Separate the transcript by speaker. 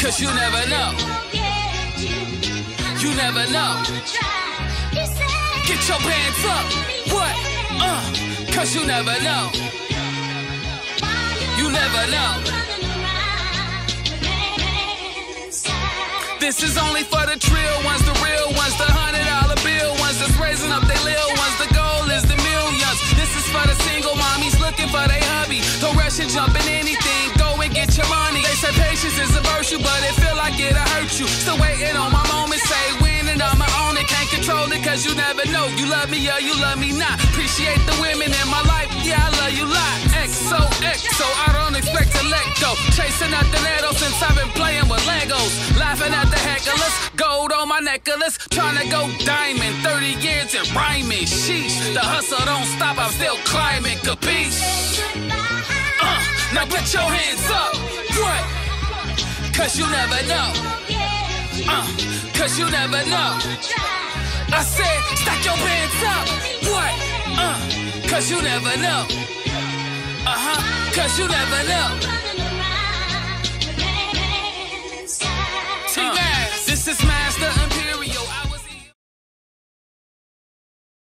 Speaker 1: Cause you never know. You never know. Get your pants up. What? Cause you never know. You never know. This is only for the trill ones, the real ones, the $100 bill ones that's raising up their little ones. The goal is the millions. This is for the single mommies looking for their hubby. Don't rush and jump in anything. Go and get your money. They say patience is a virtue, but it feel like it'll hurt you. Still waiting on my moment. Say when and I'ma own it. Can't control it cause you never know. You love me, yeah, you love me not. Appreciate the women in my life. Yeah, I love you lot. XOXO, I don't expect to let go. Chasing out the netto since I've been playing with Legos. Laughing at the hecklers. Gold on my necklace. Trying to go diamond. 30 years and rhyming. Sheesh. The hustle don't stop. I'm still climbing. Capiche? Now put your hands up. What? Cause you never know. Cause you never know. I said, stack your pants up. What? Cause you never know. Cause you never know.